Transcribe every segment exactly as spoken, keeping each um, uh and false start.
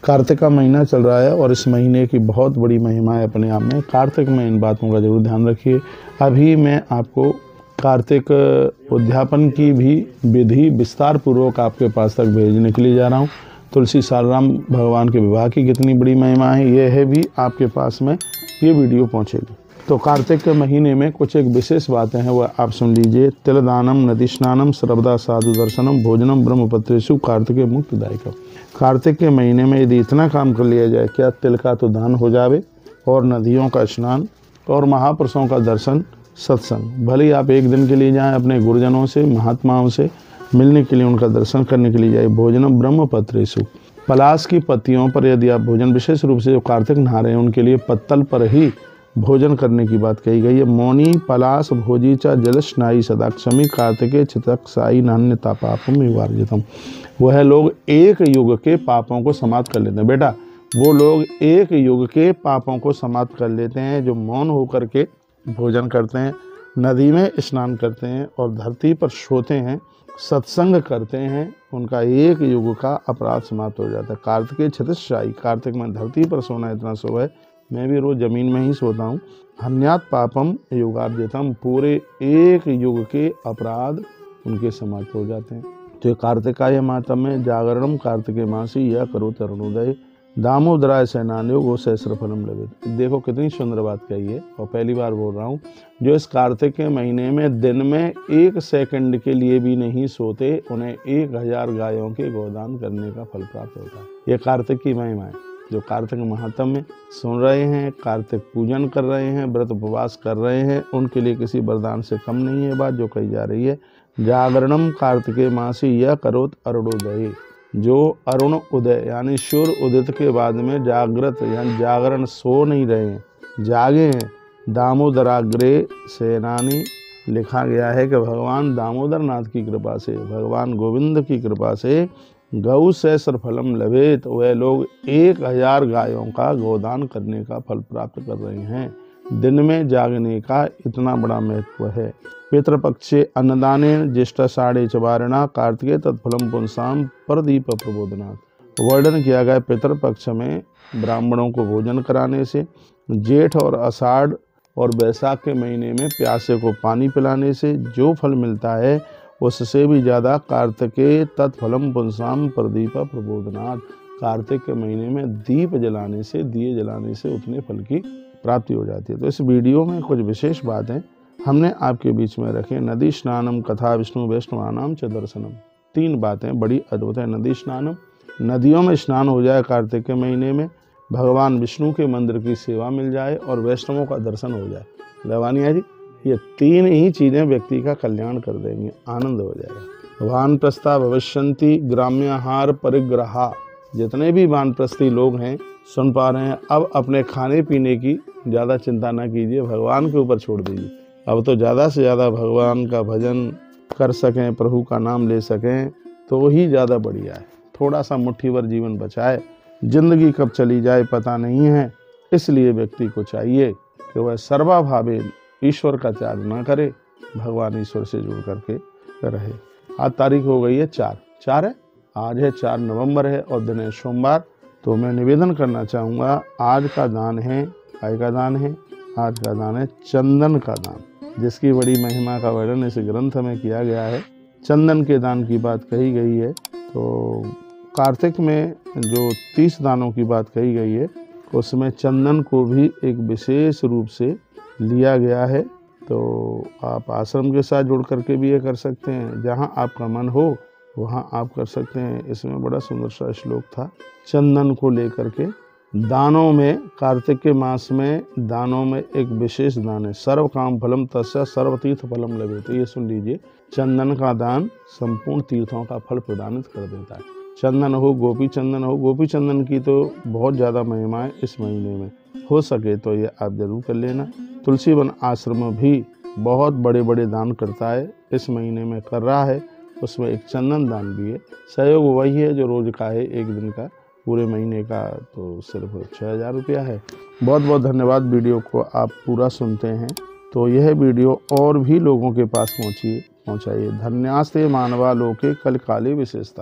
कार्तिक का महीना चल रहा है और इस महीने की बहुत बड़ी महिमा है अपने आप में। कार्तिक में इन बातों का जरूर ध्यान रखिए। अभी मैं आपको कार्तिक उद्यापन की भी विधि विस्तार पूर्वक आपके पास तक भेजने के लिए जा रहा हूँ। तुलसी सालराम भगवान के विवाह की कितनी बड़ी महिमा है, ये है भी आपके पास में ये वीडियो पहुँचेगी। तो कार्तिक के महीने में कुछ एक विशेष बातें हैं, वह आप सुन लीजिए। तिलदानम नदी स्नानम सर्वदा साधु दर्शनम भोजनम ब्रह्मपत्रेषु कार्तिक मुक्तिदायकम। कार्तिक के महीने में यदि इतना काम कर लिया जाए, क्या तिल का तो दान हो जावे और नदियों का स्नान और महापुरुषों का दर्शन सत्संग, भले ही आप एक दिन के लिए जाएं, अपने गुरुजनों से महात्माओं से मिलने के लिए, उनका दर्शन करने के लिए जाए। भोजनम ब्रह्मपत्रेषु, पलाश की पत्तियों पर यदि आप भोजन, विशेष रूप से जो कार्तिक नहा रहे हैं उनके लिए पत्तल पर ही भोजन करने की बात कही गई है। मौनी पलाश भोजी च जलस्नायी सदा क्षमी कार्तिके चितक साई नान्यता पापम विवर्जितम। वह लोग एक युग के पापों को समाप्त कर लेते हैं। बेटा, वो लोग एक युग के पापों को समाप्त कर लेते हैं जो मौन होकर के भोजन करते हैं, नदी में स्नान करते हैं और धरती पर सोते हैं, सत्संग करते हैं। उनका एक युग का अपराध समाप्त हो जाता है। कार्तिके छितशाई, कार्तिक में धरती पर सोना इतना शुभ है। मैं भी रोज जमीन में ही सोता हूँ। हन्यात पापम युगार्जितम, पूरे एक युग के अपराध उनके समाप्त हो जाते हैं। तो कार्तिकाय मातम में जागरणम कार्तिके मासी यह करो तरुणोदय दामोदराय सेनानियों गो सहस्र फलम लगे। देखो कितनी सुंदर बात कही है, और पहली बार बोल रहा हूँ। जो इस कार्तिक के महीने में दिन में एक सेकंड के लिए भी नहीं सोते, उन्हें एक हजार गायों के गोदान करने का फल प्राप्त होता है। ये कार्तिक की महिमा है। जो कार्तिक महात्म में सुन रहे हैं, कार्तिक पूजन कर रहे हैं, व्रत उपवास कर रहे हैं, उनके लिए किसी वरदान से कम नहीं है बात जो कही जा रही है। जागरणम कार्तिके मासी यह करोत अरुणोदय, जो अरुण उदय यानी सूर्य उदित के बाद में जागृत यानी जागरण, सो नहीं रहे हैं, जागे हैं। दामोदराग्रे सेनानी, लिखा गया है कि भगवान दामोदर नाथ की कृपा से, भगवान गोविंद की कृपा से गौ सहस्र फलम लभेत, वह लोग एक हजार गायों का गोदान करने का फल प्राप्त कर रहे हैं। दिन में जागने का इतना बड़ा महत्व है। पितृपक्षे अन्नदाने ज्येष्ठ साढ़े चवारणा कार्तिके तत्फलम पुंसाम परदीप प्रबोधनाथ। वर्णन किया गया पितृपक्ष में ब्राह्मणों को भोजन कराने से, जेठ और आषाढ़ और बैसाख के महीने में प्यासे को पानी पिलाने से जो फल मिलता है, उससे भी ज़्यादा कार्तिके तत्फलम पुंसाम प्रदीप प्रबोधनाथ। कार्तिक के महीने में दीप जलाने से, दिए जलाने से उतने फल की प्राप्ति हो जाती है। तो इस वीडियो में कुछ विशेष बातें हमने आपके बीच में रखे। नदी स्नानम कथा विष्णु वैष्णवानाम च दर्शनम, तीन बातें बड़ी अद्भुत है। नदी स्नानम, नदियों में स्नान हो जाए कार्तिक के महीने में, भगवान विष्णु के मंदिर की सेवा मिल जाए और वैष्णवों का दर्शन हो जाए। लवानिया जी, ये तीन ही चीज़ें व्यक्ति का कल्याण कर देंगे, आनंद हो जाएगा। वानप्रस्था भविष्यन्ति ग्राम्याहार परिग्रहा, जितने भी वानप्रस्थी लोग हैं सुन पा रहे हैं, अब अपने खाने पीने की ज़्यादा चिंता ना कीजिए, भगवान के ऊपर छोड़ दीजिए। अब तो ज़्यादा से ज़्यादा भगवान का भजन कर सकें, प्रभु का नाम ले सकें तो ही ज़्यादा बढ़िया है। थोड़ा सा मुट्ठी भर जीवन बचाए, जिंदगी कब चली जाए पता नहीं है। इसलिए व्यक्ति को चाहिए कि वह सर्वाभावे ईश्वर का त्याग ना करे, भगवान ईश्वर से जुड़ करके रहे। आज तारीख हो गई है चार चार है आज है चार नवंबर है और दिन है सोमवार। तो मैं निवेदन करना चाहूँगा, आज का दान है, काय का दान है, आज का दान है चंदन का दान, जिसकी बड़ी महिमा का वर्णन इस ग्रंथ में किया गया है। चंदन के दान की बात कही गई है। तो कार्तिक में जो तीस दानों की बात कही गई है, उसमें चंदन को भी एक विशेष रूप से लिया गया है। तो आप आश्रम के साथ जुड़ करके भी ये कर सकते हैं, जहाँ आपका मन हो वहाँ आप कर सकते हैं। इसमें बड़ा सुंदर सा श्लोक था चंदन को लेकर के। दानों में, कार्तिक के मास में दानों में एक विशेष दान है, सर्व काम फलम तस्य सर्व तीर्थ फलम लभेत। तो ये सुन लीजिए, चंदन का दान संपूर्ण तीर्थों का फल प्रदानित कर देता है। चंदन हो, गोपी चंदन हो, गोपी चंदन की तो बहुत ज़्यादा महिमा है इस महीने में, हो सके तो ये आप जरूर कर लेना। तुलसी वन आश्रम भी बहुत बड़े बड़े दान करता है, इस महीने में कर रहा है, उसमें एक चंदन दान भी है। सहयोग वही है जो रोज का है, एक दिन का, पूरे महीने का तो सिर्फ छः हज़ार रुपया है। बहुत बहुत धन्यवाद। वीडियो को आप पूरा सुनते हैं तो यह वीडियो और भी लोगों के पास पहुँचिए पहुँचाइए। धन्यास्ते मानवा लोके कल काले विशेषता।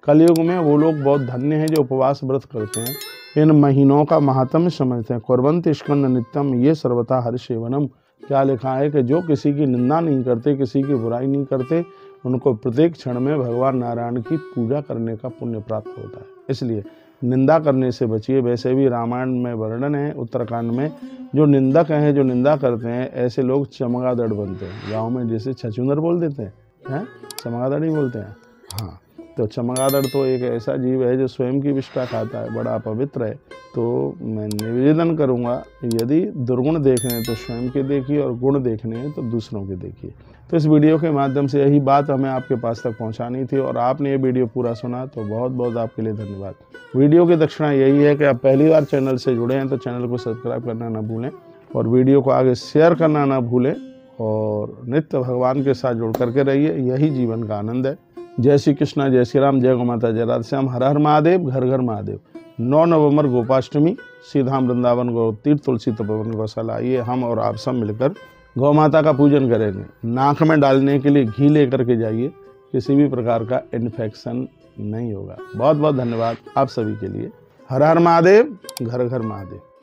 कलयुग में वो लोग बहुत धन्य हैं जो उपवास व्रत करते हैं, इन महीनों का महात्म्य समझते हैं। कुर्वन्ति स्कंद नित्यम ये सर्वथा हरि सेवनम। क्या लिखा है कि जो किसी की निंदा नहीं करते, किसी की बुराई नहीं करते, उनको प्रत्येक क्षण में भगवान नारायण की पूजा करने का पुण्य प्राप्त होता है। इसलिए निंदा करने से बचिए। वैसे भी रामायण में वर्णन है उत्तराखंड में, जो निंदक हैं, जो निंदा करते हैं, ऐसे लोग चमगादड़ बनते हैं। गाँव में जैसे छछूंदर बोल देते हैं, हैं चमगादड़ ही बोलते हैं। हाँ, तो चमगादड़ तो एक ऐसा जीव है जो स्वयं की विष्ठा खाता है, बड़ा पवित्र है। तो मैं निवेदन करूंगा, यदि दुर्गुण देखने हैं तो स्वयं के देखिए और गुण देखने हैं तो दूसरों के देखिए। तो इस वीडियो के माध्यम से यही बात हमें आपके पास तक पहुंचानी थी और आपने ये वीडियो पूरा सुना, तो बहुत बहुत आपके लिए धन्यवाद। वीडियो की दक्षिणा यही है कि आप पहली बार चैनल से जुड़े हैं तो चैनल को सब्सक्राइब करना ना भूलें और वीडियो को आगे शेयर करना ना भूलें और नित्य भगवान के साथ जुड़ करके रहिए। यही जीवन का आनंद है। जय श्री कृष्णा, जय श्री राम, जय गौ माता, जय राधे श्याम, हर हर महादेव, घर घर महादेव। नौ नवंबर गोपाष्टमी, सीधाम वृंदावन गौ तीर्थ तुलसी तपोवन गौशाला। आइए हम और आप सब मिलकर गौ माता का पूजन करेंगे। नाक में डालने के लिए घी लेकर के जाइए, किसी भी प्रकार का इन्फेक्शन नहीं होगा। बहुत बहुत धन्यवाद आप सभी के लिए। हर हर महादेव, घर घर महादेव।